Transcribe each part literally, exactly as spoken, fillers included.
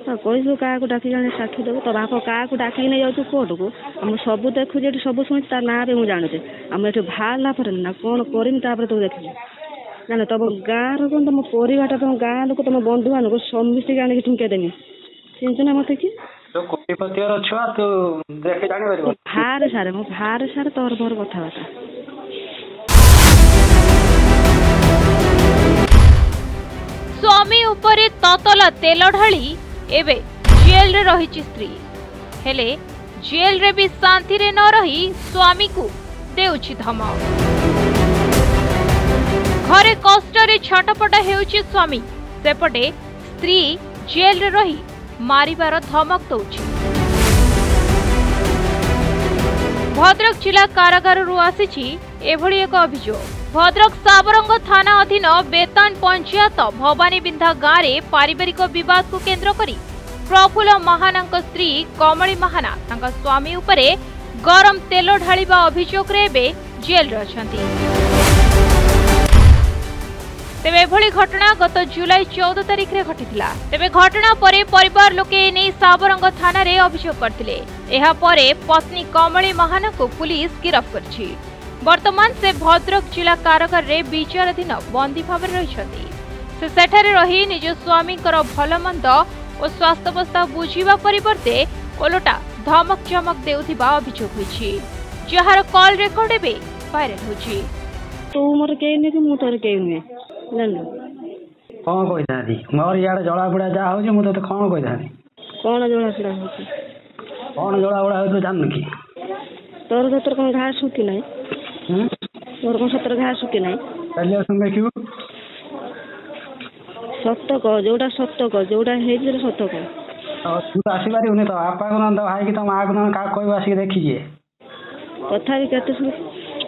କହିବୁ କାହାକୁ ଡାକି ଜଣେ ସାକ୍ଷୀ ଦେବୁ ତ ବାପ କାହାକୁ ଡାକିକି ନେଇ ଯାଉଛୁ କୋର୍ଟକୁ ଆମ ସବୁ ଦେଖୁଛି ଏଠି ସବୁ ଶୁଣୁଛି ତା ନାଁ ବି ମୁଁ ଜାଣୁଛି ଆମେ ଏଠି ବାହାରିଲା ପରେ ନା କ'ଣ କରିମି ତାପରେ ତୁ ଦେଖିବୁ ଜାଣ ତମ ଗାଁର କ'ଣ ତମ ପରିବାରଟା ତମ ଗାଁ ଲୋକ ତମ ବନ୍ଧୁମାନଙ୍କୁ ସମସ୍ତଙ୍କୁ ଆଣିକି ଠୁଙ୍କେଇ ଦେମି ଚିହ୍ନିଛୁ ନା ମତେ କି ଛୁଆ ତୁ ଦେଖି ଜାଣିପାରିବୁ ଭାରେ ସାରେ ମୁଁ ଭାରେ ସାରେ ତୋର ମୋର କଥାବାର୍ତ୍ତା स्वामी उपरे ततला तेल ढाली एबे जेल रे रही स्त्री हेले जेल रे भी शांति रे न रही स्वामी को देउछि धमक घरे कष्ट रे छटपट हेउछि स्वामी सेपटे स्त्री जेल रे रही मारिबार धमक दउछि भद्रक जिला कारागार रु आसीछि एभली एक अभियोग भद्रक साबरंग थाना अधीन बेतान पंचायत भवानी बिंधा गाँव में पारिवारिक विवाद को केंद्र करी प्रफुल्ल महाना स्त्री कमली महाना तांका स्वामी उपरे गरम तेल ढालिबा अभियोग रे एबे जेल रे अछंती तेबे एभली घटना गत जुलाई चौदह तारिख रे घटिथिला तेबे घटना परे परिवार लोके नै साबरंग थाना रे अभियोग करथिले एहा परे पत्नी कमली महाना को पुलिस गिरफ्त करछि वर्तमान से भद्रक जिला कारागार रे विचाराधीन बंदी भाव रही से सेठारे रही निज स्वामी भल मंद और स्वास्थ्यावस्था बुझीबा परिवर्ते ओलटा धमक चमक देउथिबा अभियोग होईछि जहार कॉल रेकॉर्ड एबे वायरल होछि तू मोर के नै कि मु तोर के नै जानलो कोन कहि दादी मोर याड जळा बुडा जा होछि मु तो कोन कहि दादी कोन जळा बुडा होछि कोन जळा बुडा होतो जान कि तोर तो तोर कोन घास सुती नै मोर कोन सतर घास सुती नै पहले सुन देखियो सत्य को जोटा सत्य को जोटा हेजि रे सत्य को तू तो आसी बारी उने तो आपा को नंद भाई की तो मां को नंद का कोई आसी देखि जे कथा भी केते सुन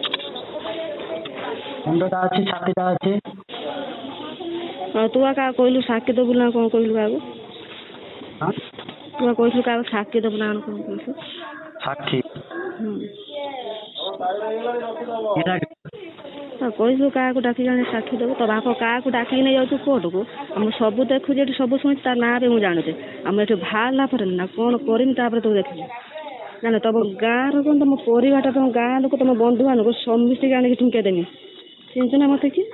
मुंडटा अछि छातीटा अछि हां तू का कहलु साकी दबु ना कोन कहलु कागो हां तू कहलु का साकी दबु ना कोन कहलु साक्षी हम एरा कहू क्या डाकी जन साक्षी देव तो बाप क्या डाकी नहीं जाऊँ कोर्टको आम सब देखुचे सब शुणी ता ना भी मुझे जानुचे आम ये बाहरला ना कौन करमी तापर तू देखिए जान तुम गाँव कौन तुम परिवारटा तुम गाँ लोक तुम बंधु मान समस्त आनिक ठुंके देमी चिंचु ना मत कि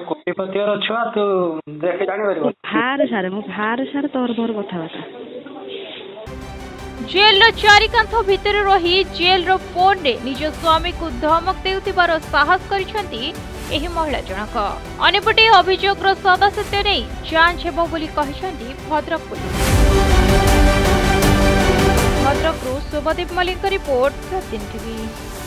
भारे सारे मो भारे सारे तोर मोर कथबार्ता जेल चारिकांथ भितर रही जेल फोन रे निज स्वामी को धमक देउथिबार साहस करिसेंती एही महिला जनक अनेपटे अभियोग सदस्यत्व नहीं जांच हेबो बोली कहिसेंती भद्रक पुलिस भद्रक रु शुभदीप मलिक रिपोर्ट प्रतिदिन टीवी।